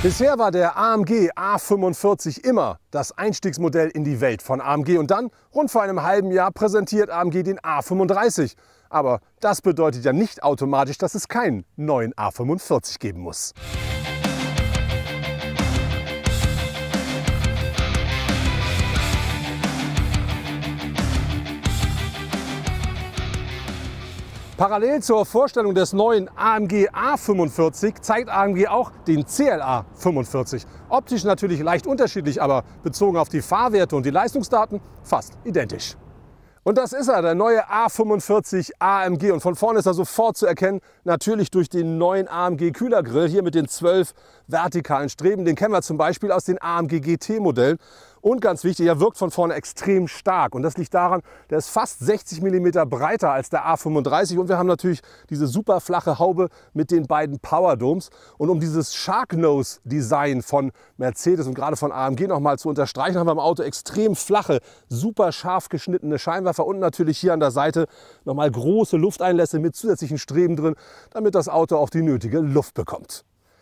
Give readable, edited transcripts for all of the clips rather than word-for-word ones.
Bisher war der AMG A45 immer das Einstiegsmodell in die Welt von AMG und dann, rund vor einem halben Jahr, präsentiert AMG den A35. Aber das bedeutet ja nicht automatisch, dass es keinen neuen A45 geben muss. Parallel zur Vorstellung des neuen AMG A45 zeigt AMG auch den CLA 45. Optisch natürlich leicht unterschiedlich, aber bezogen auf die Fahrwerte und die Leistungsdaten fast identisch. Und das ist er, der neue A45 AMG. Und von vorne ist er sofort zu erkennen, natürlich durch den neuen AMG Kühlergrill, hier mit den 12 vertikalen Streben. Den kennen wir zum Beispiel aus den AMG GT-Modellen. Und ganz wichtig, er wirkt von vorne extrem stark. Und das liegt daran, der ist fast 60 mm breiter als der A35. Und wir haben natürlich diese super flache Haube mit den beiden Power Domes. Und um dieses Sharknose-Design von Mercedes und gerade von AMG nochmal zu unterstreichen, haben wir im Auto extrem flache, super scharf geschnittene Scheinwerfer und natürlich hier an der Seite nochmal große Lufteinlässe mit zusätzlichen Streben drin, damit das Auto auch die nötige Luft bekommt.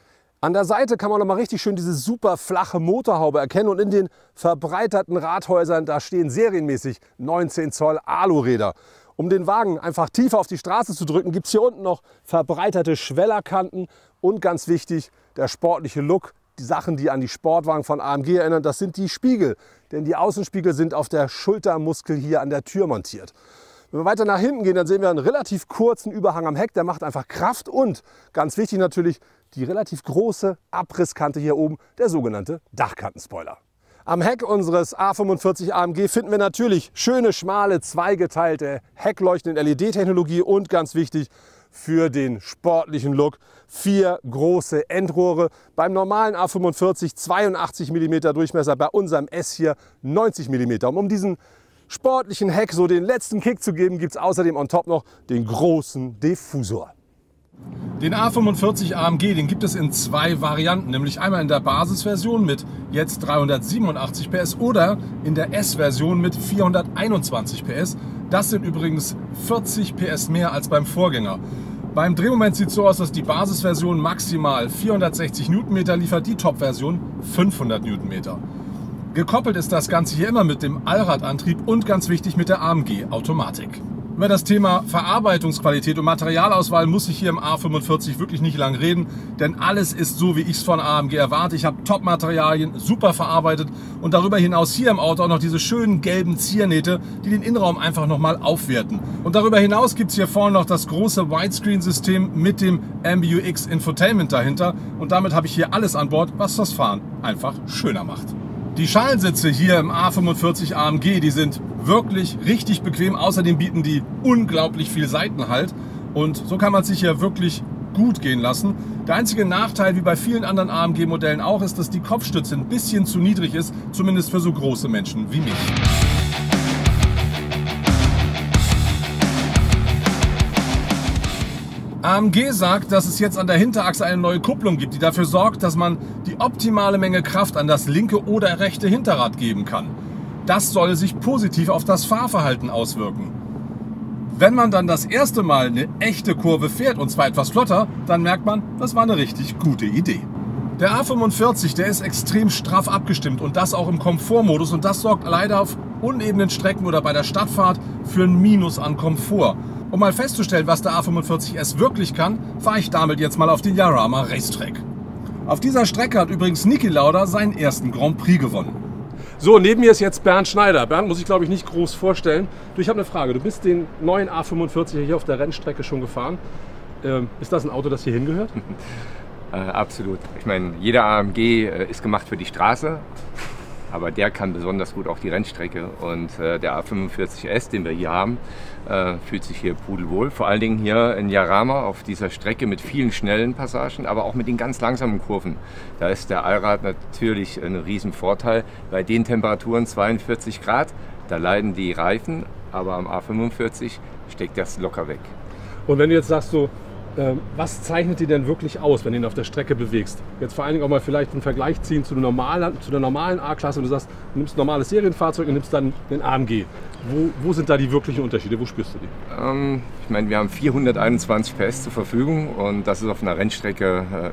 An der Seite kann man noch mal richtig schön diese super flache Motorhaube erkennen und in den verbreiterten Radhäusern, da stehen serienmäßig 19 Zoll Aluräder. Um den Wagen einfach tiefer auf die Straße zu drücken, gibt es hier unten noch verbreiterte Schwellerkanten und ganz wichtig, der sportliche Look. Die Sachen, die an die Sportwagen von AMG erinnern, das sind die Spiegel, denn die Außenspiegel sind auf der Schultermuskel hier an der Tür montiert. Wenn wir weiter nach hinten gehen, dann sehen wir einen relativ kurzen Überhang am Heck, der macht einfach Kraft und, ganz wichtig natürlich, die relativ große Abrisskante hier oben, der sogenannte Dachkantenspoiler. Am Heck unseres A45 AMG finden wir natürlich schöne, schmale, zweigeteilte Heckleuchten in LED-Technologie und ganz wichtig für den sportlichen Look 4 große Endrohre. Beim normalen A45 82 mm Durchmesser, bei unserem S hier 90 mm. Um diesen sportlichen Heck so den letzten Kick zu geben, gibt es außerdem on top noch den großen Diffusor. Den A45 AMG, den gibt es in 2 Varianten, nämlich einmal in der Basisversion mit jetzt 387 PS oder in der S-Version mit 421 PS. Das sind übrigens 40 PS mehr als beim Vorgänger. Beim Drehmoment sieht es so aus, dass die Basisversion maximal 460 Newtonmeter liefert, die Top-Version 500 Newtonmeter. Gekoppelt ist das Ganze hier immer mit dem Allradantrieb und ganz wichtig mit der AMG Automatik. Über das Thema Verarbeitungsqualität und Materialauswahl muss ich hier im A45 wirklich nicht lang reden, denn alles ist so, wie ich es von AMG erwarte. Ich habe Top-Materialien, super verarbeitet und darüber hinaus hier im Auto auch noch diese schönen gelben Ziernähte, die den Innenraum einfach nochmal aufwerten. Und darüber hinaus gibt es hier vorne noch das große Widescreen-System mit dem MBUX Infotainment dahinter und damit habe ich hier alles an Bord, was das Fahren einfach schöner macht. Die Schalensitze hier im A45 AMG, die sind wirklich richtig bequem. Außerdem bieten die unglaublich viel Seitenhalt und so kann man sich hier wirklich gut gehen lassen. Der einzige Nachteil, wie bei vielen anderen AMG-Modellen auch, ist, dass die Kopfstütze ein bisschen zu niedrig ist, zumindest für so große Menschen wie mich. AMG sagt, dass es jetzt an der Hinterachse eine neue Kupplung gibt, die dafür sorgt, dass man die optimale Menge Kraft an das linke oder rechte Hinterrad geben kann. Das soll sich positiv auf das Fahrverhalten auswirken. Wenn man dann das erste Mal eine echte Kurve fährt, und zwar etwas flotter, dann merkt man, das war eine richtig gute Idee. Der A45, der ist extrem straff abgestimmt und das auch im Komfortmodus und das sorgt leider auf unebenen Strecken oder bei der Stadtfahrt für ein Minus an Komfort. Um mal festzustellen, was der A45S wirklich kann, fahre ich damit jetzt mal auf den Jarama Racetrack. Auf dieser Strecke hat übrigens Niki Lauda seinen ersten Grand Prix gewonnen. So, neben mir ist jetzt Bernd Schneider. Bernd muss ich, glaube ich, nicht groß vorstellen. Du, ich habe eine Frage. Du bist den neuen A45 hier auf der Rennstrecke schon gefahren. Ist das ein Auto, das hier hingehört? Absolut. Ich meine, jeder AMG ist gemacht für die Straße, aber der kann besonders gut auch die Rennstrecke. Und der A45S, den wir hier haben, fühlt sich hier pudelwohl. Vor allen Dingen hier in Jarama auf dieser Strecke mit vielen schnellen Passagen, aber auch mit den ganz langsamen Kurven. Da ist der Allrad natürlich ein Riesenvorteil. Bei den Temperaturen 42 Grad, da leiden die Reifen, aber am A45 steckt das locker weg. Und wenn du jetzt sagst, so, was zeichnet die denn wirklich aus, wenn du ihn auf der Strecke bewegst? Jetzt vor allen Dingen auch mal vielleicht einen Vergleich ziehen zu der normalen A-Klasse und du sagst, du nimmst ein normales Serienfahrzeug und nimmst dann den AMG. Wo sind da die wirklichen Unterschiede? Wo spürst du die? Ich meine, wir haben 421 PS zur Verfügung und das ist auf einer Rennstrecke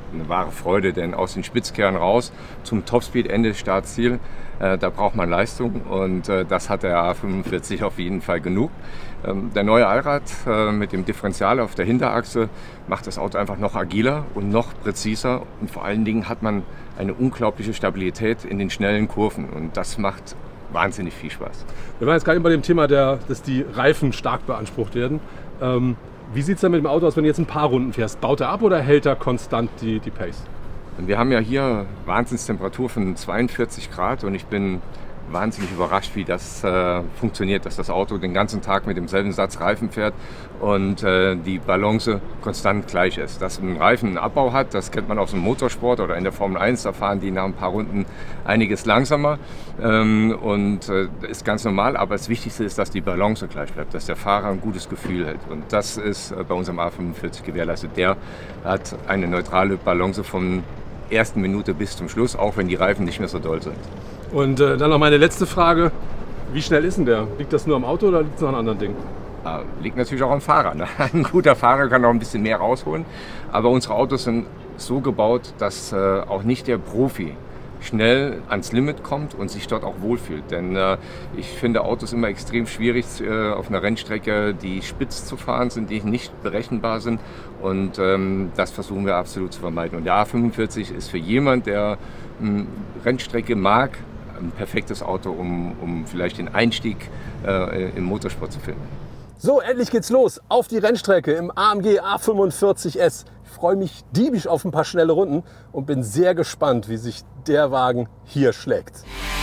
eine wahre Freude, denn aus den Spitzkehren raus zum Topspeed-Ende, Startziel, da braucht man Leistung und das hat der A45 auf jeden Fall genug. Der neue Allrad mit dem Differential auf der Hinterachse macht das Auto einfach noch agiler und noch präziser und vor allen Dingen hat man eine unglaubliche Stabilität in den schnellen Kurven und das macht wahnsinnig viel Spaß. Wir waren jetzt gerade bei dem Thema, dass die Reifen stark beansprucht werden. Wie sieht es denn mit dem Auto aus, wenn du jetzt ein paar Runden fährst? Baut er ab oder hält er konstant die Pace? Wir haben ja hier Wahnsinnstemperatur von 42 Grad und ich bin wahnsinnig überrascht, wie das funktioniert, dass das Auto den ganzen Tag mit demselben Satz Reifen fährt und die Balance konstant gleich ist. Dass ein Reifen einen Abbau hat, das kennt man aus dem Motorsport oder in der Formel 1, da fahren die nach ein paar Runden einiges langsamer und ist ganz normal, aber das Wichtigste ist, dass die Balance gleich bleibt, dass der Fahrer ein gutes Gefühl hält und das ist bei unserem A45 gewährleistet. Der hat eine neutrale Balance von ersten Minute bis zum Schluss, auch wenn die Reifen nicht mehr so doll sind. Und dann noch meine letzte Frage, wie schnell ist denn der? Liegt das nur am Auto oder liegt es noch an anderen Dingen? Liegt natürlich auch am Fahrer. Ne? Ein guter Fahrer kann auch ein bisschen mehr rausholen, aber unsere Autos sind so gebaut, dass auch nicht der Profi schnell ans Limit kommt und sich dort auch wohlfühlt. Denn ich finde Autos immer extrem schwierig auf einer Rennstrecke, die spitz zu fahren sind, die nicht berechenbar sind und das versuchen wir absolut zu vermeiden. Und der A45 ist für jemand, der Rennstrecke mag, ein perfektes Auto, um vielleicht den Einstieg im Motorsport zu finden. So, endlich geht's los auf die Rennstrecke im AMG A45S. Ich freue mich diebisch auf ein paar schnelle Runden und bin sehr gespannt, wie sich der Wagen hier schlägt.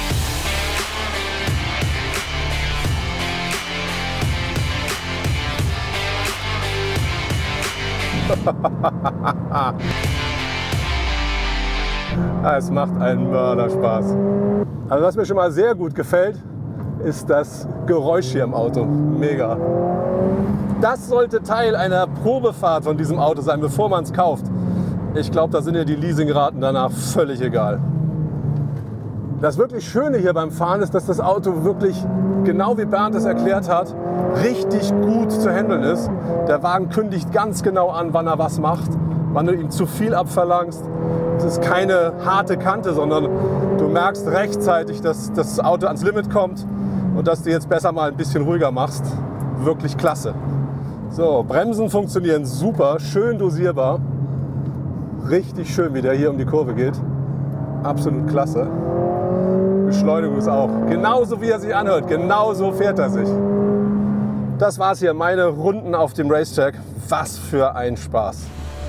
Es macht einen Mörderspaß. Also was mir schon mal sehr gut gefällt, ist das Geräusch hier im Auto. Mega. Das sollte Teil einer Probefahrt von diesem Auto sein, bevor man es kauft. Ich glaube, da sind ja die Leasingraten danach völlig egal. Das wirklich Schöne hier beim Fahren ist, dass das Auto wirklich, genau wie Bernd es erklärt hat, richtig gut zu handeln ist. Der Wagen kündigt ganz genau an, wann er was macht, wann du ihm zu viel abverlangst. Es ist keine harte Kante, sondern du merkst rechtzeitig, dass das Auto ans Limit kommt und dass du jetzt besser mal ein bisschen ruhiger machst. Wirklich klasse. So, Bremsen funktionieren super, schön dosierbar. Richtig schön, wie der hier um die Kurve geht. Absolut klasse. Beschleunigung ist auch genauso, wie er sich anhört. Genauso fährt er sich. Das war's hier, meine Runden auf dem Racetrack. Was für ein Spaß.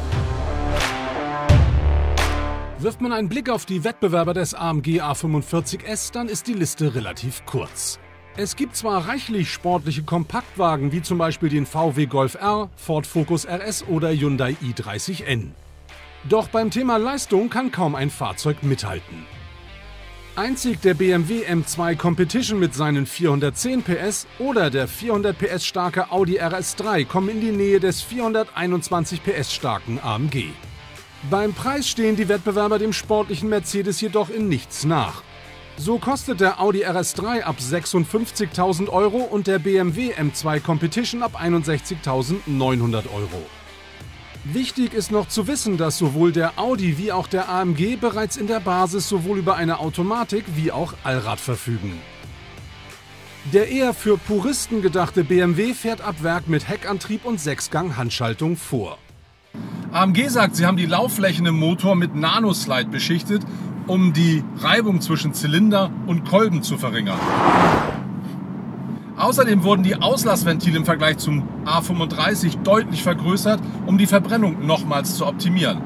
Wirft man einen Blick auf die Wettbewerber des AMG A45S, dann ist die Liste relativ kurz. Es gibt zwar reichlich sportliche Kompaktwagen, wie zum Beispiel den VW Golf R, Ford Focus RS oder Hyundai i30N. Doch beim Thema Leistung kann kaum ein Fahrzeug mithalten. Einzig der BMW M2 Competition mit seinen 410 PS oder der 400 PS starke Audi RS3 kommen in die Nähe des 421 PS starken AMG. Beim Preis stehen die Wettbewerber dem sportlichen Mercedes jedoch in nichts nach. So kostet der Audi RS3 ab 56.000 € und der BMW M2 Competition ab 61.900 €. Wichtig ist noch zu wissen, dass sowohl der Audi wie auch der AMG bereits in der Basis sowohl über eine Automatik wie auch Allrad verfügen. Der eher für Puristen gedachte BMW fährt ab Werk mit Heckantrieb und 6-Gang-Handschaltung vor. AMG sagt, sie haben die Laufflächen im Motor mit Nanoslide beschichtet, um die Reibung zwischen Zylinder und Kolben zu verringern. Außerdem wurden die Auslassventile im Vergleich zum A35 deutlich vergrößert, um die Verbrennung nochmals zu optimieren.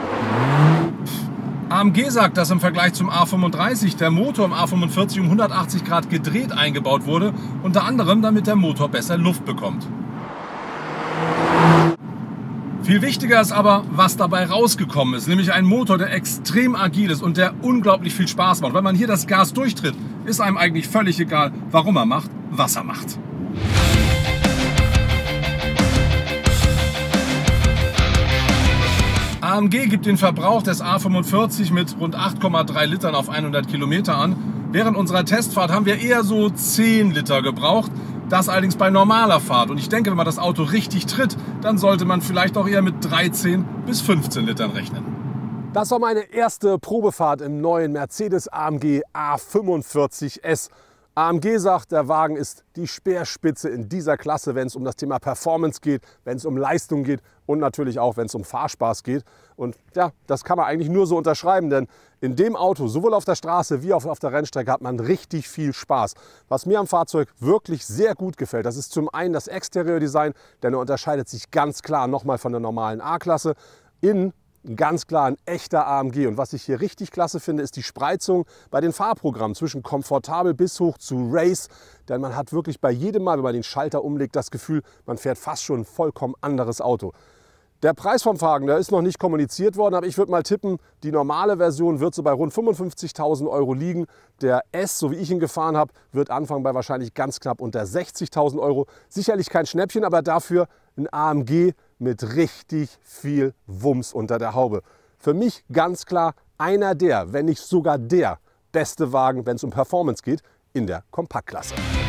AMG sagt, dass im Vergleich zum A35 der Motor im A45 um 180 Grad gedreht eingebaut wurde, unter anderem damit der Motor besser Luft bekommt. Viel wichtiger ist aber, was dabei rausgekommen ist, nämlich ein Motor, der extrem agil ist und der unglaublich viel Spaß macht. Wenn man hier das Gas durchtritt, ist einem eigentlich völlig egal, warum er macht, was er macht. AMG gibt den Verbrauch des A45 mit rund 8,3 Litern auf 100 Kilometer an. Während unserer Testfahrt haben wir eher so 10 Liter gebraucht. Das allerdings bei normaler Fahrt. Und ich denke, wenn man das Auto richtig tritt, dann sollte man vielleicht auch eher mit 13 bis 15 Litern rechnen. Das war meine erste Probefahrt im neuen Mercedes AMG A45S. AMG sagt, der Wagen ist die Speerspitze in dieser Klasse, wenn es um das Thema Performance geht, wenn es um Leistung geht und natürlich auch, wenn es um Fahrspaß geht. Und ja, das kann man eigentlich nur so unterschreiben, denn in dem Auto, sowohl auf der Straße wie auch auf der Rennstrecke, hat man richtig viel Spaß. Was mir am Fahrzeug wirklich sehr gut gefällt, das ist zum einen das Exterieurdesign, denn er unterscheidet sich ganz klar nochmal von der normalen A-Klasse. Innen ganz klar ein echter AMG. Und was ich hier richtig klasse finde, ist die Spreizung bei den Fahrprogrammen zwischen komfortabel bis hoch zu Race. Denn man hat wirklich bei jedem Mal, wenn man den Schalter umlegt, das Gefühl, man fährt fast schon ein vollkommen anderes Auto. Der Preis vom Wagen, der ist noch nicht kommuniziert worden, aber ich würde mal tippen, die normale Version wird so bei rund 55.000 € liegen. Der S, so wie ich ihn gefahren habe, wird anfangen bei wahrscheinlich ganz knapp unter 60.000 €. Sicherlich kein Schnäppchen, aber dafür ein AMG mit richtig viel Wumms unter der Haube. Für mich ganz klar einer der, wenn nicht sogar der beste Wagen, wenn es um Performance geht, in der Kompaktklasse.